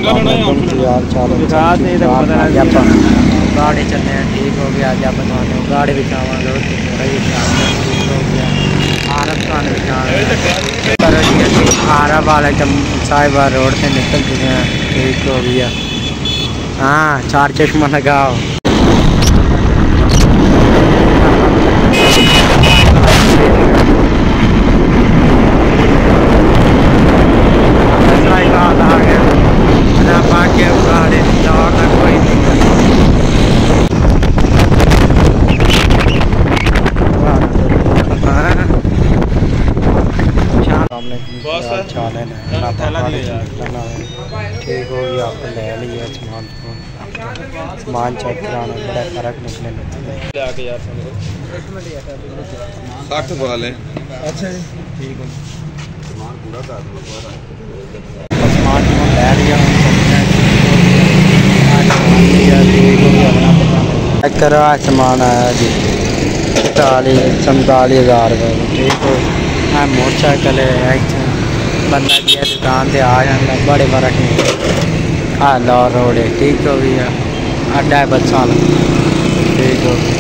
गाड़ी चलने हैं ठीक हो गया। जब बनवाने गाड़ी बिछावांगे ठीक हो गया। आरब खान आरब वाले साहिबा रोड से निकल चुके हैं ठीक हो गया। हाँ 4 चश्मा लगाओ। ठीक हो गया। आपको ले लिया सामान चेक कराना बड़ा फर्क निकलने लगता है। 60 वाले अच्छा जी ठीक है। सामान ले लिया चेक करो। सामान आया जी 47,000 रुपये ठीक हो। मोटरसाइकिल है बंदा गया दुकान से आ जाता बड़े फर्क नहीं। हाँ लाहौर रोड है ठीक हो गया। अड्डा है बच्चा ठीक हो गया।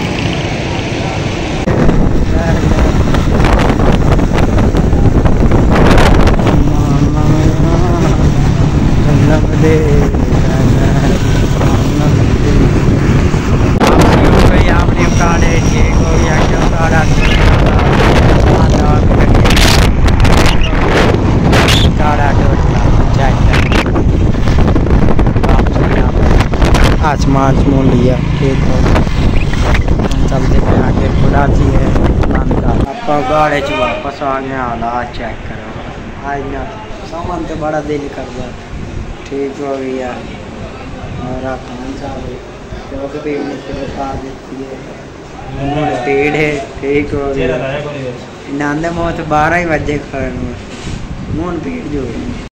आसमान लिया ठीक हो। चलते पे आगे खुदा सी है आप गाड़े च वापस आ गए। हालात चेक करो आज ना सामान तो बड़ा दिल कर गया ठीक हो गया। मेरा खान साहब स्पीड है ठीक हो गया। नांदे मोह तो 12 ही बजे खड़े मुँह पीट जो